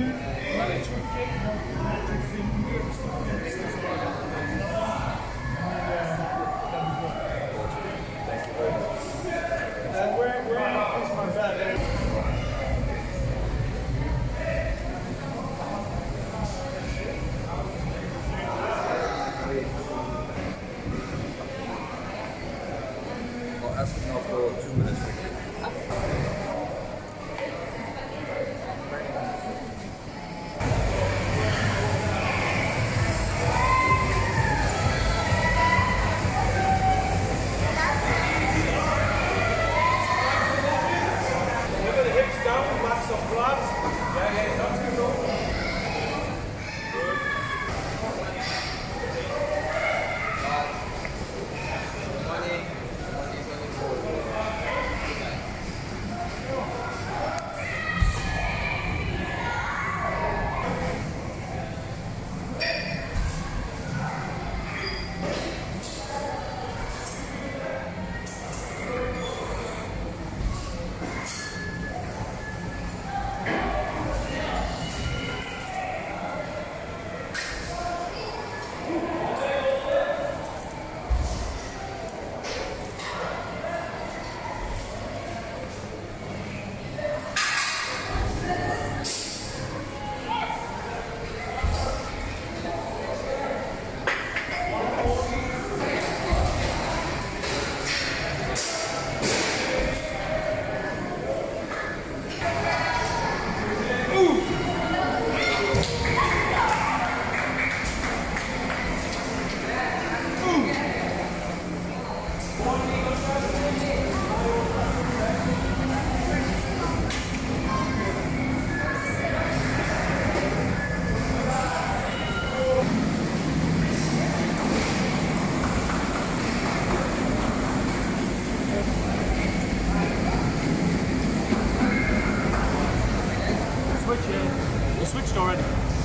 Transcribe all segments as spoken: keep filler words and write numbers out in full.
switched already.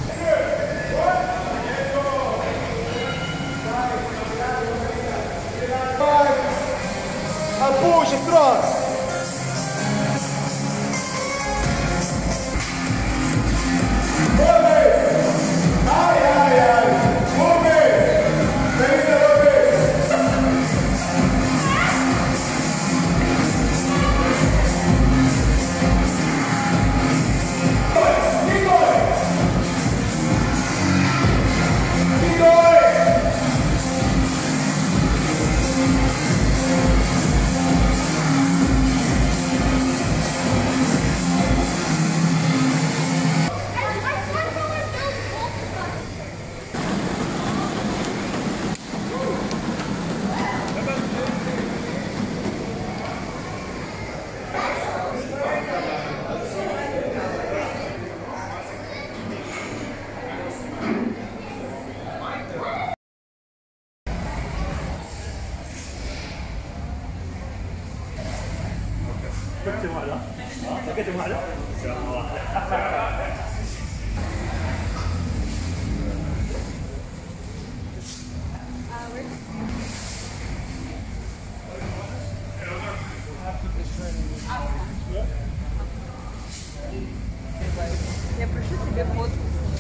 Push, strong. Я прошу тебе фотку.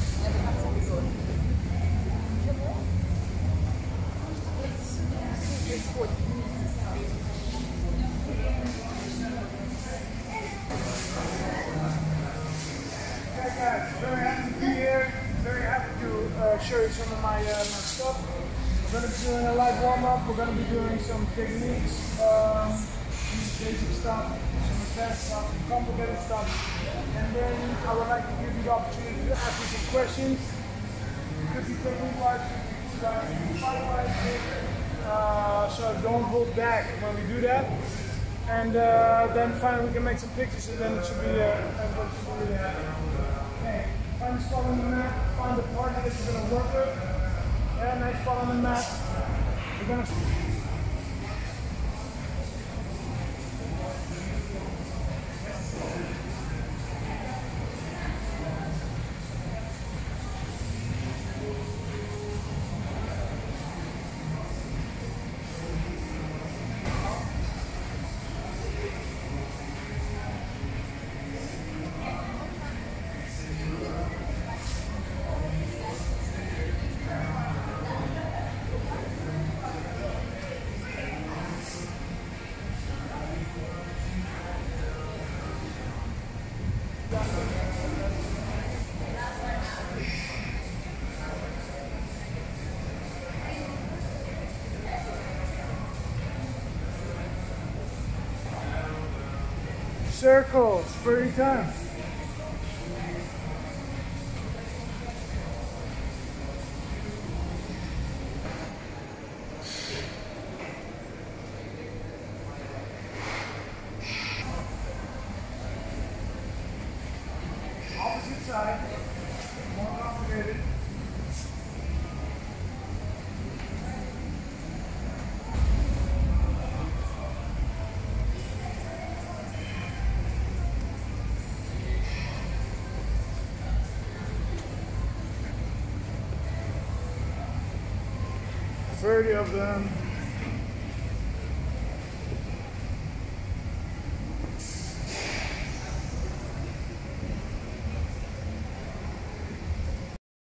Very happy to be here. Very happy to uh, show you some of my, uh, my stuff. We're going to be doing a light warm-up. We're going to be doing some techniques, um, basic stuff, some advanced stuff, some complicated stuff. And then I would like to give you the opportunity to ask me some questions. Could be technique-wise, could be fight-wise. Uh, so don't hold back when we do that. And uh, then finally we can make some pictures, and then it should be, uh, everybody should be really happy. Okay, find the spot on the mat, find the partner that you're going to work with. And nice spot on the mat. We're going to... circles, thirty times. Opposite side, more complicated. thirty of them.